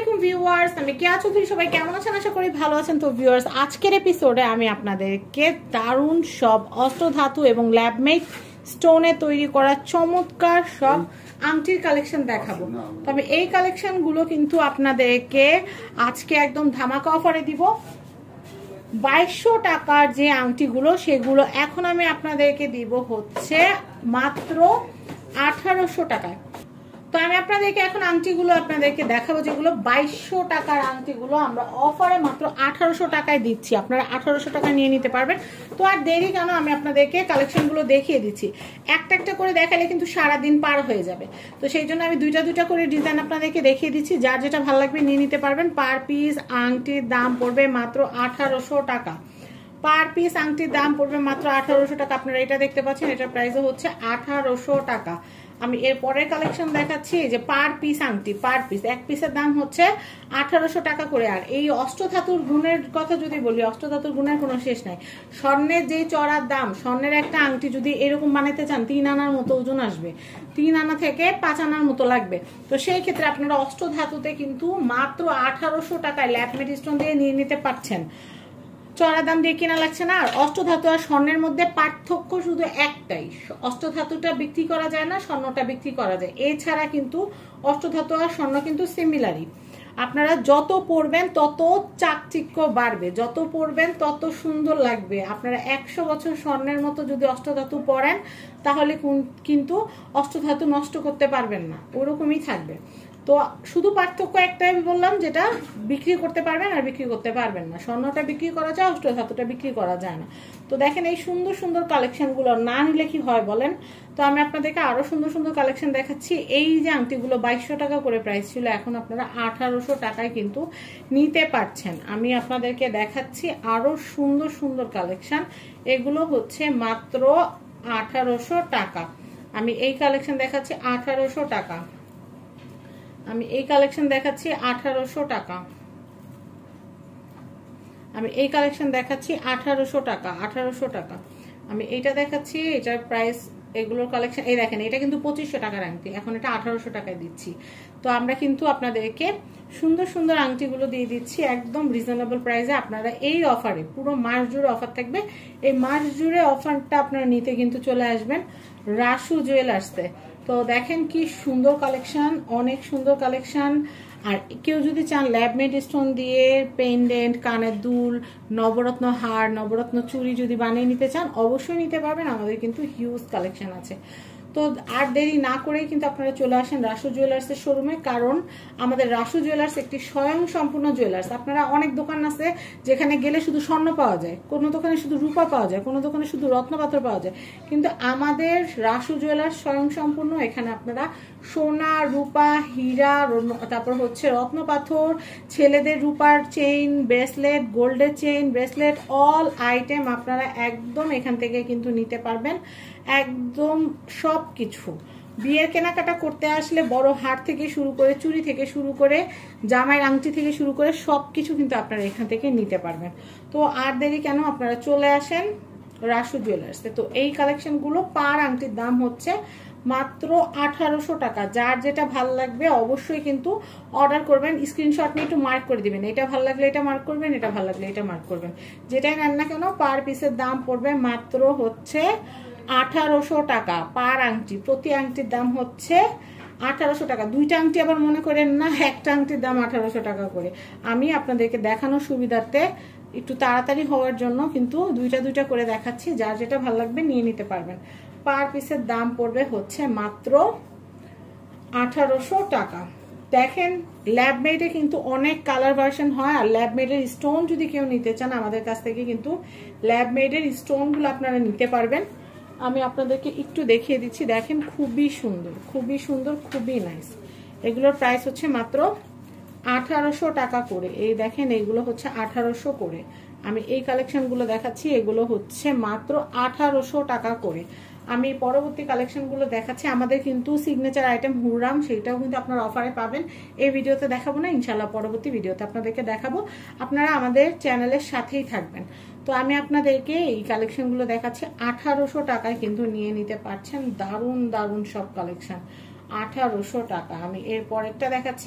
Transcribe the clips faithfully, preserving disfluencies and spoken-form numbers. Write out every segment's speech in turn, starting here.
আলাইকুম ভিউয়ার্স, আমি কেয়া চৌধুরী। সবাই কেমন আছেন? আশা করি ভালো আছেন। তো ভিউয়ার্স, আজকের এপিসোডে আমি আপনাদেরকে দারুণ সব অষ্টধাতু এবং ল্যাবমেড স্টোনে তৈরি করা চমৎকার সব আংটির কালেকশন দেখাবো। তবে এই কালেকশনগুলো কিন্তু আপনাদেরকে আজকে একদম ধামাকা অফারে দিব। বাইশশো টাকার যে আংটিগুলো সেগুলো এখন আমি আপনাদেরকে দিব হচ্ছে মাত্র আঠারোশো টাকায়। তো আমি আপনাদেরকে এখন আংটিগুলো আপনাদেরকে দেখাবো, যেগুলো বাইশশো টাকার আংটিগুলো আমরা অফারে মাত্র আঠারোশো টাকায় দিচ্ছি। আপনারা আঠারোশো টাকা নিয়ে নিতে পারবেন। তো আর দেরি কেন, আমি আপনাদেরকে কালেকশনগুলো দেখিয়ে দিচ্ছি। একটা একটা করে দেখালে কিন্তু সারাদিন পার হয়ে যাবে। তো সেই জন্য আমি দুইটা দুইটা করে ডিজাইন আপনাদেরকে দেখিয়ে দিচ্ছি। যার যেটা ভালো লাগবে নিয়ে নিতে পারবেন। পার পিস আংটির দাম পড়বে মাত্র আঠারোশো টাকা। পার পিস আংটির দাম পড়বে মাত্র আঠারোশো টাকা। আপনারা এটা দেখতে পাচ্ছেন, এটার প্রাইসও হচ্ছে আঠারোশো টাকা। আমি এর পরের কালেকশন দেখাচ্ছি যে পার পিস আংটি, পার পিস এক পিসের দাম হচ্ছে আঠারোশো টাকা করে। আর এই অষ্টধাতুর গুণের কথা যদি বলি, অষ্টধাতুর গুণের কোনো শেষ নাই। স্বর্ণের যে চড়ার দাম, স্বর্ণের একটা আংটি যদি এরকম বানাতে চান তিন আনার মতো ওজন আসবে, তিন আনা থেকে পাঁচ আনার মতো লাগবে। তো সেই ক্ষেত্রে আপনারা অষ্টধাতুতে কিন্তু মাত্র আঠারোশো টাকায় ল্যাবমেড স্টোন দিয়ে নিয়ে নিতে পারছেন। চড়া দাম দিয়ে কেনা লাগছে না। আর অষ্টধাতু আর স্বর্ণের মধ্যে পার্থক্য শুধু একটাই, অষ্টধাতুটা বিক্রি করা যায় না, স্বর্ণটা বিক্রি করা যায়। এছাড়া কিন্তু অষ্টধাতু আর স্বর্ণ কিন্তু সিমিলারই। আপনারা যত পরবেন তত চাকচিক্য বাড়বে, যত পরবেন তত সুন্দর লাগবে। আপনারা একশো বছর স্বর্ণের মতো যদি অষ্টধাতু পরেন তাহলে কিন্তু অষ্টধাতু নষ্ট করতে পারবেন না, ওরকমই থাকবে। তো শুধু পার্থক্য একটাই বললাম, যেটা বিক্রি করতে পারবেন আর বিক্রি করতে পারবেন না। স্বর্ণটা বিক্রি করা যায়, অষ্টধাতুটা বিক্রি করা যায় না। তো দেখেন এই সুন্দর সুন্দর কালেকশনগুলো না নিলে কি হয় বলেন। তো আমি আপনাদেরকে আরো সুন্দর সুন্দর কালেকশন দেখাচ্ছি। এই যে আংটিগুলো বাইশশো টাকা করে প্রাইস ছিল, এখন আপনারা আঠারোশো টাকায় কিন্তু নিতে পারছেন। আমি আপনাদেরকে দেখাচ্ছি আরো সুন্দর সুন্দর কালেকশন। এগুলো হচ্ছে মাত্র আঠারোশো টাকা। আমি এই কালেকশন দেখাচ্ছি আঠারোশো টাকা। আমি এই কালেকশন দেখাচ্ছি আঠারোশো টাকা। আমি এই কালেকশন দেখাচ্ছি আঠারোশো টাকা, আঠারোশো টাকা। আমি এইটা দেখাচ্ছি, এটার প্রাইস, এগুলোর কালেকশন এই দেখেন, এটা কিন্তু পঁচিশশো টাকার আংটি, এখন এটা আঠারোশো টাকায় দিচ্ছি। তো আমরা কিন্তু আপনাদেরকে সুন্দর সুন্দর আংটিগুলো দিয়ে দিচ্ছি একদম রিজনেবল প্রাইসে। আপনারা এই অফারে, পুরো মাস জুড়ে অফার থাকবে। এই মাস জুড়ে অফারটা আপনারা নিতে কিন্তু চলে আসবেন রাসু জুয়েলার্সে। তো দেখেন কি সুন্দর কালেকশন, অনেক সুন্দর কালেকশন। আর কেউ যদি চান ল্যাবমেড স্টোন দিয়ে পেন্ডেন্ট, কানের দুল, নবরত্ন হার, নবরত্ন চুড়ি যদি বানিয়ে নিতে চান অবশ্যই নিতে পারবেন। আমাদের কিন্তু হিউজ কালেকশন আছে। তো আর দেরি না করেই কিন্তু আপনারা চলে আসেন রাসু জুয়েলার্সের শোরুমে, কারণ আমাদের রাসু জুয়েলার্স একটি স্বয়ং সম্পূর্ণ জুয়েলার্স। আপনারা অনেক দোকান আছে যেখানে গেলে শুধু স্বর্ণ পাওয়া যায়, কোনো দোকানে শুধু রূপা পাওয়া যায়, কোনো দোকানে শুধু রত্নপাথর পাওয়া যায়, কিন্তু আমাদের রাসু জুয়েলার্স স্বয়ং সম্পূর্ণ। এখানে আপনারা সোনা, রূপা, হীরা, তারপর হচ্ছে রত্নপাথর, ছেলেদের রূপার চেইন, ব্রেসলেট, গোল্ডের চেইন, ব্রেসলেট, অল আইটেম আপনারা একদম এখান থেকে কিন্তু নিতে পারবেন। একদম সব কিছু বিয়ের কেনাকাটা করতে আসলে বড় হার থেকে শুরু করে, চুড়ি থেকে শুরু করে, জামাইয়ের আংটি থেকে শুরু করে সব কিছু কিন্তু আপনারা এখান থেকে নিতে পারবেন। তো আর দেরি কেন, আপনারা চলে আসেন রাসু জুয়েলার্সে। তো এই কালেকশনগুলো পার আংটির দাম হচ্ছে মাত্র আঠারোশো টাকা। যার যেটা ভালো লাগবে অবশ্যই কিন্তু অর্ডার করবেন, স্ক্রিনশট নিয়ে একটু মার্ক করে দিবেন। এটা ভালো লাগলে এটা মার্ক করবেন, এটা ভালো লাগলে এটা মার্ক করবেন। যেটাই নেন না কেন পার পিসের দাম পড়বে মাত্র হচ্ছে আঠারোশো টাকা। পার আংটি, প্রতি আংটির দাম হচ্ছে আঠারোশো টাকা। দুইটা আংটি আবার মনে করেন না, একটা আংটির দাম আঠারোশো টাকা করে। আমি আপনাদেরকে দেখানোর সুবিধার্থে একটু তাড়াতাড়ি হওয়ার জন্য কিন্তু দুইটা দুইটা করে দেখাচ্ছি। যার যেটা ভালো লাগবে নিয়ে নিতে পারবেন। পার পিসের দাম পড়বে হচ্ছে মাত্র আঠারোশো টাকা। দেখেন ল্যাবমেডে কিন্তু অনেক কালার ভার্সন হয়। আর ল্যাবমেডের স্টোন যদি কেউ নিতে চান আমাদের কাছ থেকে কিন্তু ল্যাবমেডের স্টোনগুলো আপনারা নিতে পারবেন। আমি আপনাদেরকে একটু দেখিয়ে দিচ্ছি। দেখেন খুবই সুন্দর, খুবই সুন্দর, খুবই নাইস। এগুলোর প্রাইস হচ্ছে মাত্র আঠারোশো টাকা করে। এই দেখেন এগুলো হচ্ছে আঠারোশো করে। আমি এই কালেকশনগুলো দেখাচ্ছি, এগুলো হচ্ছে মাত্র আঠারোশো টাকা করে। আমি পরবর্তী কালেকশনগুলো দেখাচ্ছি। আমাদের কিন্তু সিগনেচার আইটেম হুররাম, সেইটাও কিন্তু আপনারা অফারে পাবেন। এই ভিডিওতে দেখাবো না, ইনশাল্লাহ পরবর্তী ভিডিওতে আপনাদেরকে দেখাবো। আপনারা আমাদের চ্যানেলের সাথেই থাকবেন। তো আমি আপনাদেরকে এই কালেকশনগুলো দেখাচ্ছি আঠারোশো টাকায় কিন্তু নিয়ে নিতে পারছেন। দারুণ দারুণ সব কালেকশন আঠারোশো টাকা। আমি এর পরেরটা দেখাচ্ছি,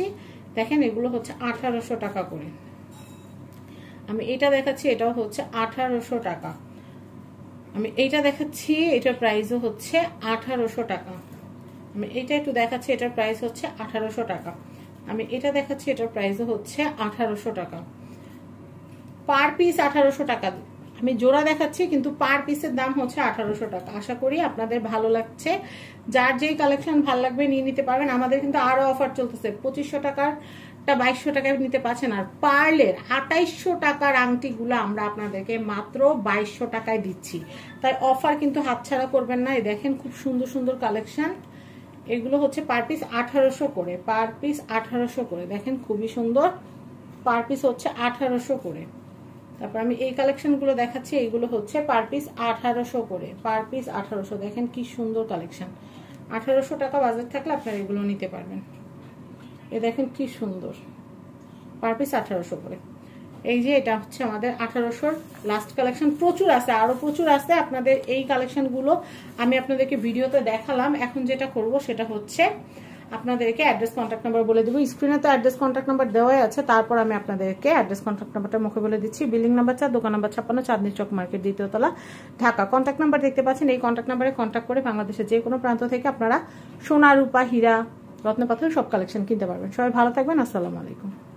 দেখেন এগুলো হচ্ছে আঠারোশো টাকা করে। আমি এটা দেখাচ্ছি, এটাও হচ্ছে আঠারোশো টাকা। আমি এইটা দেখাচ্ছি, এটার প্রাইসও হচ্ছে আঠারোশো টাকা। আমি এটা একটু দেখাচ্ছি, এটার প্রাইস হচ্ছে আঠারোশো টাকা। আমি এটা দেখাচ্ছি, এটার প্রাইসও হচ্ছে আঠারোশো টাকা। পার পিস আঠারোশো টাকা। আমি জোড়া দেখাচ্ছি কিন্তু পার পিসের দাম হচ্ছে আঠারোশো টাকা। আশা করি আপনাদের ভালো লাগছে। যার যেই কালেকশন ভালো লাগবে নিয়ে নিতে পারবেন। আমাদের কিন্তু আরো অফার চলতেছে, পঁচিশশো টাকার বাইশশো টাকায় নিতে পারছেন। আর পার্লের আঠাইশশো টাকার আংটিগুলো আমরা আপনাদেরকে মাত্র বাইশশো টাকায় দিচ্ছি। তাই অফার কিন্তু হাতছাড়া করবেন না। এই দেখেন খুব সুন্দর সুন্দর কালেকশন। এগুলো হচ্ছে পার পিস আঠারোশো করে, পার পিস আঠারোশো করে। দেখেন খুবই সুন্দর, পার পিস হচ্ছে আঠারোশো করে। তারপর আমি এই কালেকশনগুলো দেখাচ্ছি, এইগুলো হচ্ছে পার পিস আঠারোশো করে, পার পিস আঠারোশো। দেখেন কি সুন্দর কালেকশন। আঠারোশো টাকা বাজার থাকলে আপনারা এগুলো নিতে পারবেন। এ দেখেন কি সুন্দর, পার পিস আঠারোশো করে। এই যে এটা হচ্ছে আমাদের আঠারোশোর লাস্ট কালেকশন। প্রচুর আছে, আরো প্রচুর আছে। আপনাদের এই কালেকশনগুলো আমি আপনাদেরকে ভিডিওতে দেখালাম। এখন যেটা করব সেটা হচ্ছে আপনাদেরকে অ্যাড্রেস কন্ট্যাক্ট নাম্বার বলে দেবো। স্ক্রিনে তো অ্যাড্রেস কন্ট্যাক্ট নাম্বার দেওয়াই আছে, তারপর আমি আপনাদেরকে অ্যাড্রেস কন্ট্যাক্ট নাম্বারটা মুখে বলে দিচ্ছি। বিল্ডিং নাম্বার চার, দোকান নাম্বার ছাপ্পান্ন, চাঁদনী চক মার্কেট, দ্বিতীয়তলা, ঢাকা। কন্ট্যাক্ট নাম্বার দেখতে পাচ্ছেন। এই কন্ট্যাক্ট নাম্বারে কন্ট্যাক্ট করে বাংলাদেশের যে কোনো প্রান্ত থেকে আপনারা সোনা, রূপা, হীরা, রত্নপাথর সব কালেকশন কিনতে পারবেন। সবাই ভালো থাকবেন। আসসালামু আলাইকুম।